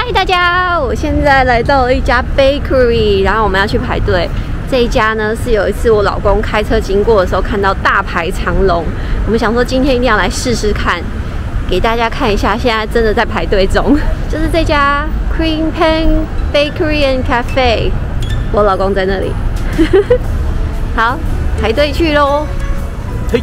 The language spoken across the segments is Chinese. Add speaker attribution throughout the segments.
Speaker 1: 嗨，大家！我现在来到了一家 bakery， 然后我们要去排队。这一家呢是有一次我老公开车经过的时候看到大排长龙，我们想说今天一定要来试试看，给大家看一下，现在真的在排队中。就是这家 Cream Pan Bakery and Cafe， 我老公在那里。好，排队去咯。嘿。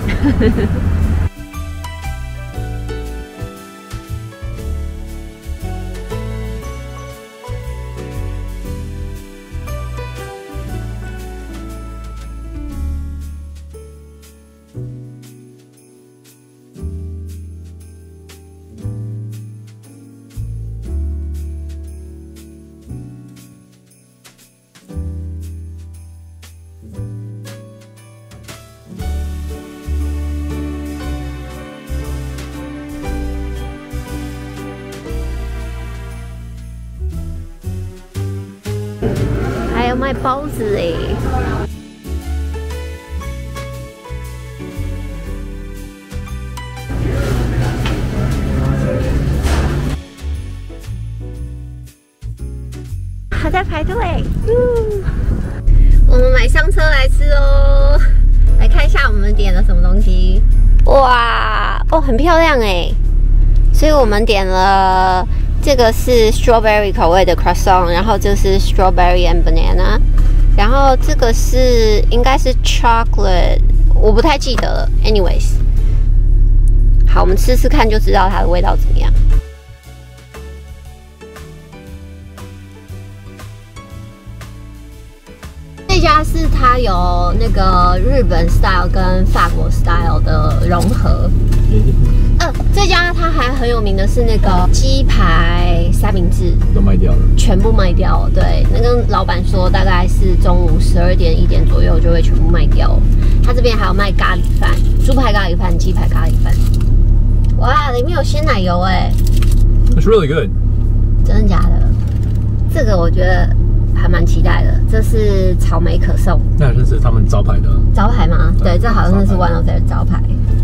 Speaker 1: 还有卖包子哎！还在排队，我们买上车来吃哦。来看一下我们点了什么东西。哇，哦，很漂亮哎！所以我们点了。这个是 strawberry 口味的 croissant， 然后这是 strawberry and banana， 然后这个是应该是 chocolate， 我不太记得了。anyways， 好，我们吃吃看就知道它的味道怎么样。这家是它有那个日本 style 跟法国 style 的融合。这家它还很有名的是那个鸡排三明治，
Speaker 2: 都卖掉了，
Speaker 1: 全部卖掉了。对，那跟老板说大概是中午12点1点左右就会全部卖掉。他这边还有卖咖喱饭，猪排咖喱饭、鸡排咖喱饭。哇，里面有鲜奶油哎
Speaker 2: ！It's really good。
Speaker 1: 真的假的？这个我觉得还蛮期待的。这是草莓可颂，
Speaker 2: 那好像是他们招牌的
Speaker 1: 招牌吗？对，这好像是 one of their 招牌。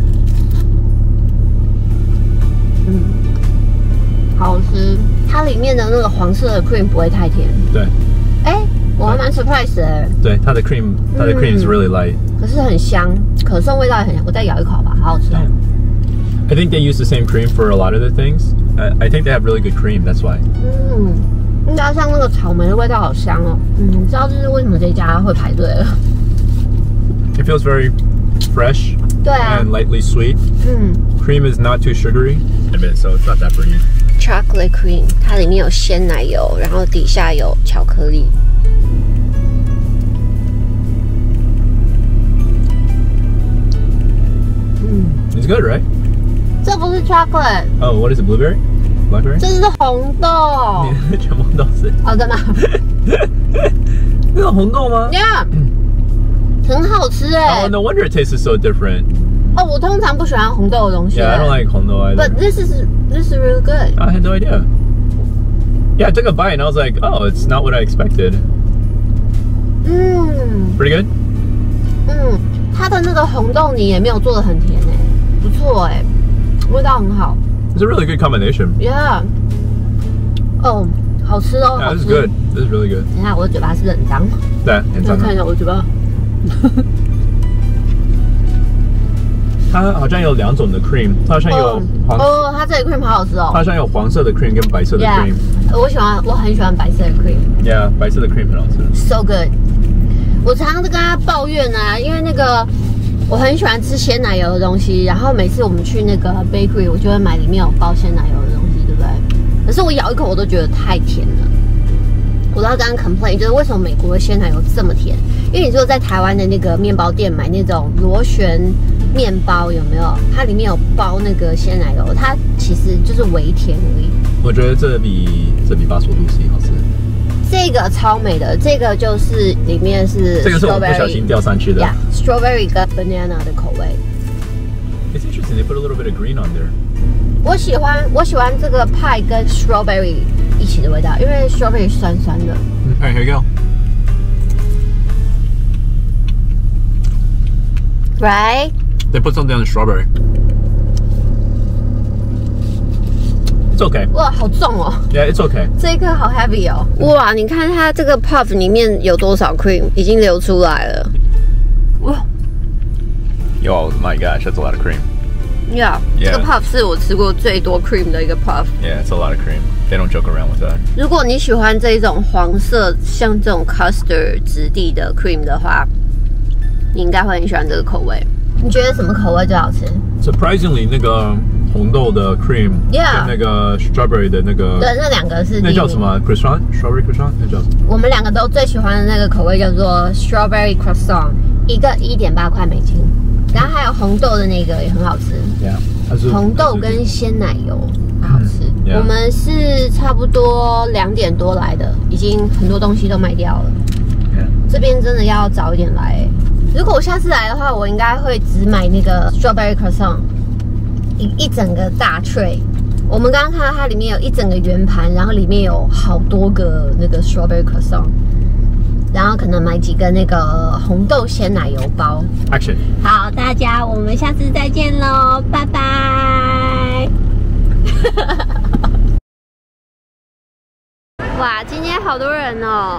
Speaker 1: 好吃，它里面的那个黄色的 cream 不会太甜。对，我还蛮 surprised 的。
Speaker 2: 对，它的 cream is really light，
Speaker 1: 可是很香，可颂味道也很香。我再咬一口吧，好好吃哦。
Speaker 2: I think they use the same cream for a lot of the things. I think they have really good cream. That's why.
Speaker 1: 加上那个草莓的味道好香哦。你知道这是为什么这家会排队了
Speaker 2: ？It feels very fresh.
Speaker 1: 对啊
Speaker 2: and lightly sweet. Cream is not too sugary, so it's not that burny.
Speaker 1: Chocolate cream， 它里面有鲜奶油，然后底下有巧克力。
Speaker 2: It's good, right?
Speaker 1: 这不是 chocolate。
Speaker 2: Oh, what is it? Blueberry? Blackberry?
Speaker 1: 这是红豆。
Speaker 2: 全部都是。
Speaker 1: 哦，真的。
Speaker 2: 那个红豆吗
Speaker 1: ？Yeah， 很好吃哎。
Speaker 2: Oh, no wonder it tastes so different.
Speaker 1: 哦，我通常不喜欢红豆的东西。
Speaker 2: Yeah, I don't like 红豆 either.
Speaker 1: But this is really good.
Speaker 2: I had no idea. Yeah, I took a bite and I was like, oh, it's not what I expected. Pretty good.
Speaker 1: 它的那个红豆泥也没有做的很甜哎，不错哎，味道很好。
Speaker 2: It's a really good combination.
Speaker 1: Yeah. 哦，好吃哦。
Speaker 2: Yeah, this is good. This is really good.
Speaker 1: 等一下，我的嘴巴是不是很脏？
Speaker 2: 对，很脏。
Speaker 1: 看一下我的嘴巴。
Speaker 2: 它好像有2种的 cream， 它好像有黄
Speaker 1: 它这里 cream 好好吃哦。
Speaker 2: 它好像有黄色的 cream 跟白色的 cream。
Speaker 1: 我很喜欢白色的 cream。
Speaker 2: Yeah， 白色的 cream 很好吃。
Speaker 1: So good。我常常在跟他抱怨啊，因为那个我很喜欢吃鲜奶油的东西，然后每次我们去那个 bakery， 我就会买里面有包鲜奶油的东西，对不对？可是我咬一口我都觉得太甜了。我都要跟他 complain， 就是为什么美国的鲜奶油这么甜？因为你说在台湾的那个面包店买那种螺旋面包，有没有？它里面有包那个鲜奶油，它其实就是微甜而已。
Speaker 2: 我觉得这比巴索露西好吃。
Speaker 1: 这个超美的，这个就是里面是 strawberry，
Speaker 2: 这个是我不小心掉上去的。
Speaker 1: Yeah, strawberry 跟 banana 的口味。
Speaker 2: It's interesting. They put a little bit of green on there.
Speaker 1: 我喜欢这个派跟 strawberry 一起的味道，因为 strawberry 酸酸的。
Speaker 2: Okay, here you go.
Speaker 1: Right?
Speaker 2: They put something on the strawberry. It's okay.
Speaker 1: 哇，好重哦。
Speaker 2: Yeah, it's okay.
Speaker 1: 这一颗好 heavy 哦。哇，你看它这个 puff 里面有多少 cream， 已经流出来了。哇
Speaker 2: Oh my gosh, that's a lot of cream.
Speaker 1: Yeah, 这个 puff 是我吃过最多 cream 的一个 puff.
Speaker 2: Yeah, it's a lot of cream. They don't joke around with that.
Speaker 1: 如果你喜欢这种黄色，像这种 custard 质地的 cream 的话，你应该会很喜欢这个口味。你觉得什么口味最好吃
Speaker 2: Surprisingly, 那个红豆的 cream，
Speaker 1: Yeah
Speaker 2: 跟那个 strawberry 的那个，
Speaker 1: 对，那两个是
Speaker 2: 那叫什么 croissant strawberry croissant 那叫什么？
Speaker 1: 我们两个都最喜欢的那个口味叫做 strawberry croissant， 一个1.8块美金。然后还有红豆的那个也很好吃。
Speaker 2: Yeah，
Speaker 1: 红豆跟鲜奶油很好吃。
Speaker 2: Yeah
Speaker 1: 我们是差不多2点多来的，已经很多东西都卖掉了。
Speaker 2: Yeah
Speaker 1: 这边真的要早一点来。如果我下次来的话，我应该会只买那个 strawberry croissant， 一整个大 tray。我们刚刚看到它里面有一整个圆盘，然后里面有好多个那个 strawberry croissant， 然后可能买几个那个红豆鲜奶油包。
Speaker 2: Action。
Speaker 1: 好，大家我们下次再见喽，拜拜。哇，今天好多人哦。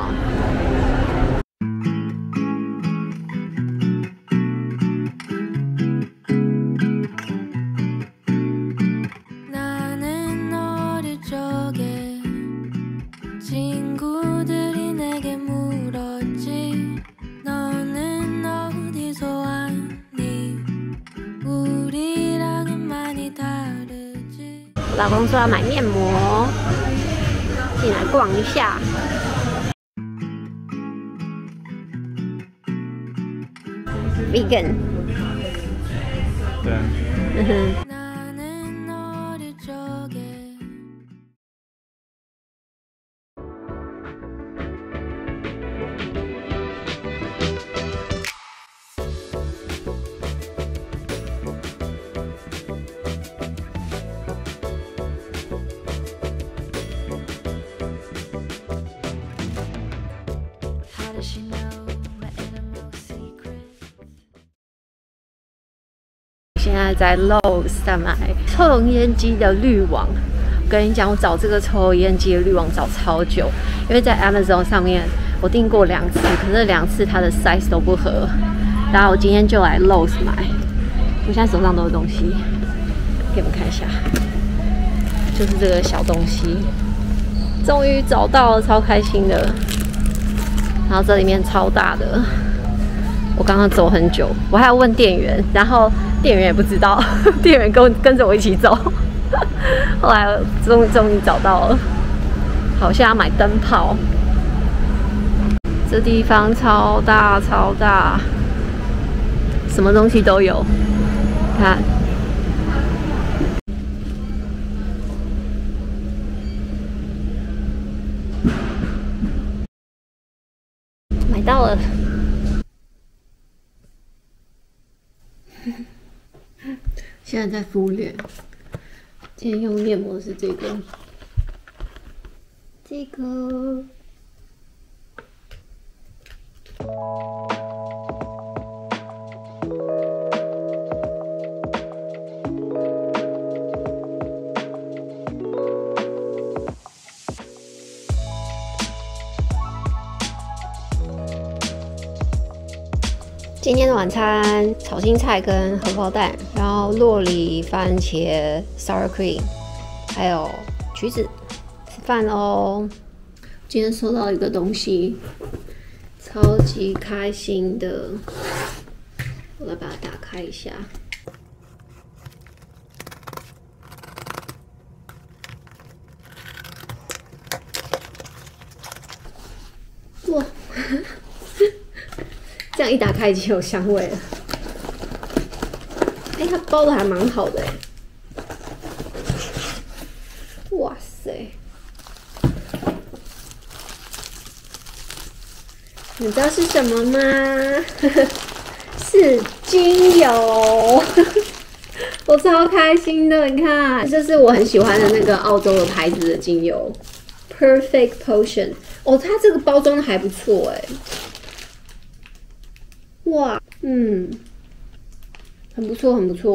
Speaker 1: 老公说要买面膜，进来逛一下。Vegan。
Speaker 2: 对。
Speaker 1: 嗯哼。现在在 Lowe's 在买抽油烟机的滤网。我跟你讲，我找这个抽油烟机的滤网找超久，因为在 Amazon 上面我订过2次，可是2次它的 size 都不合。然后我今天就来 Lowe's 买。我现在手上都有东西，给你们看一下，就是这个小东西，终于找到了，超开心的。然后这里面超大的。我刚刚走很久，我还要问店员，然后店员也不知道，店员跟着我一起走。后来终于找到了，好像要买灯泡。这地方超大超大，什么东西都有。看，买到了。现在在敷脸，今天用面膜是这个，今天的晚餐炒青菜跟荷包蛋，然后酪梨、番茄、sour cream， 还有橘子。吃饭喽！今天收到一个东西，超级开心的。我来把它打开一下。哇！这样一打开已经有香味了。哎，它包的还蛮好的哎。哇塞！你知道是什么吗？是精油。我超开心的，你看，这是我很喜欢的那个澳洲的牌子的精油 ，Perfect Potion。哦，它这个包装还不错哎。哇，很不错，很不错。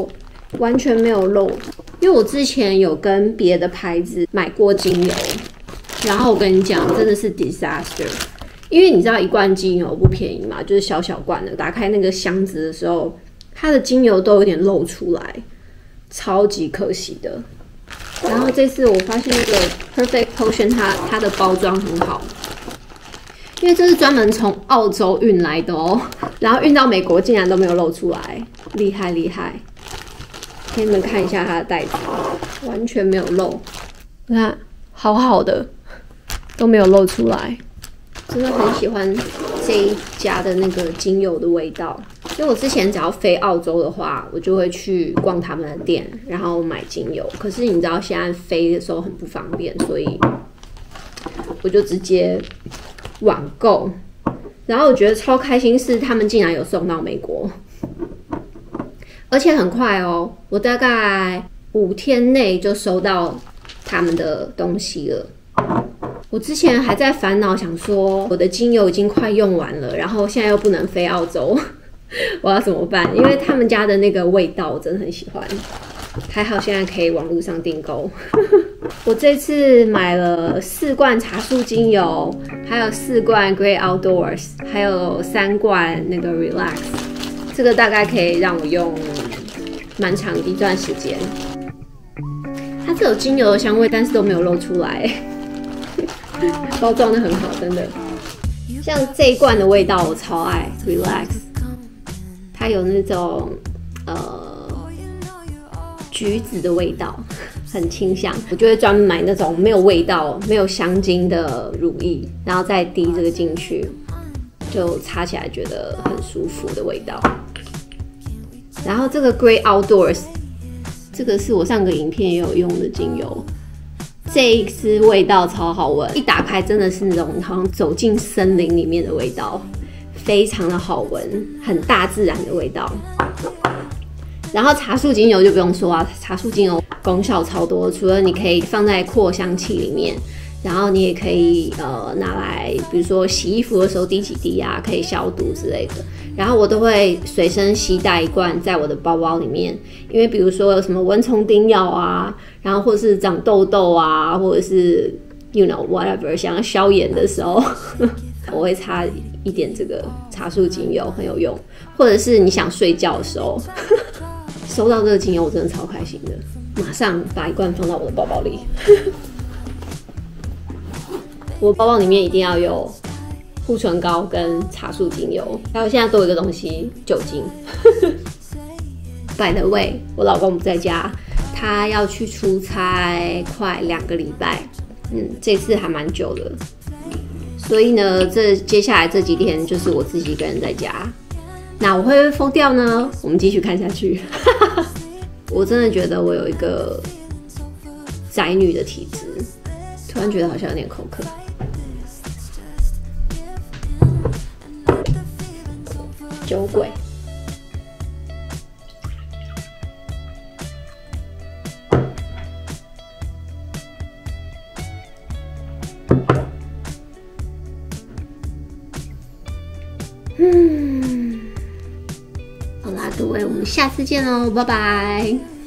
Speaker 1: 完全没有漏。因为我之前有跟别的牌子买过精油，然后我跟你讲，真的是 disaster。因为你知道一罐精油不便宜嘛，就是小小罐的，打开那个箱子的时候，它的精油都有点漏出来，超级可惜的。然后这次我发现那个 Perfect Potion 它的包装很好，因为这是专门从澳洲运来的哦，然后运到美国竟然都没有漏出来，厉害厉害！给你们看一下它的袋子，完全没有漏，你看，好好的，都没有漏出来。真的很喜欢这一家的那个精油的味道，因为我之前只要飞澳洲的话，我就会去逛他们的店，然后买精油。可是你知道现在飞的时候很不方便，所以我就直接网购。然后我觉得超开心是他们竟然有送到美国，而且很快哦，我大概5天内就收到他们的东西了。我之前还在烦恼，想说我的精油已经快用完了，然后现在又不能飞澳洲，我要怎么办？因为他们家的那个味道我真的很喜欢，还好现在可以网络上订购。我这次买了4罐茶树精油，还有4罐 Great Outdoors， 还有3罐那个 Relax， 这个大概可以让我用蛮长一段时间。它是有精油的香味，但是都没有漏出来。包装的很好，真的。像这一罐的味道我超爱 ，Relax， 它有那种橘子的味道，很清香。我就会专门买那种没有味道、没有香精的乳液，然后再滴这个进去，就擦起来觉得很舒服的味道。然后这个 Great Outdoors， 这个是我上个影片也有用的精油。这一支味道超好闻，一打开真的是那种好像走进森林里面的味道，非常的好闻，很大自然的味道。然后茶树精油就不用说啊，茶树精油功效超多，除了你可以放在扩香器里面，然后你也可以拿来，比如说洗衣服的时候滴几滴啊，可以消毒之类的。然后我都会随身携带1罐在我的包包里面，因为比如说有什么蚊虫叮咬啊，然后或者是长痘痘啊，或者是 you know whatever 想要消炎的时候，我会擦一点这个茶树精油，很有用。或者是你想睡觉的时候，收到这个精油我真的超开心的，马上把1罐放到我的包包里。我包包里面一定要有护唇膏跟茶树精油，还有现在多一个东西，酒精。By the way， 我老公不在家，他要去出差快2个礼拜，这次还蛮久的，所以呢，接下来这几天就是我自己一个人在家。那我会不会疯掉呢？我们继续看下去。我真的觉得我有一个宅女的体质，突然觉得好像有点口渴。酒鬼。好啦，各位，我们下次见喽，拜拜。